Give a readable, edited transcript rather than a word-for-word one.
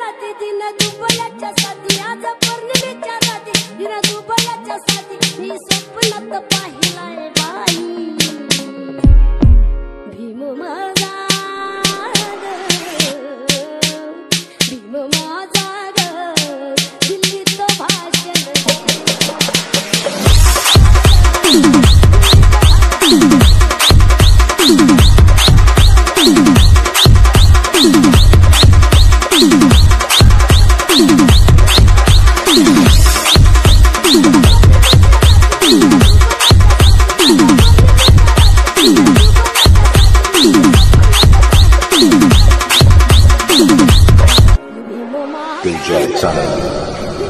राती दिन दुबळ्याच्या साथी आज पौर्णिमेच्या राती दिन दुबळ्याच्या साथी मी स्वप्नात पाहिलाय बाई भीम माझा भीम माझा दिल्लीत भाषण DJ Time.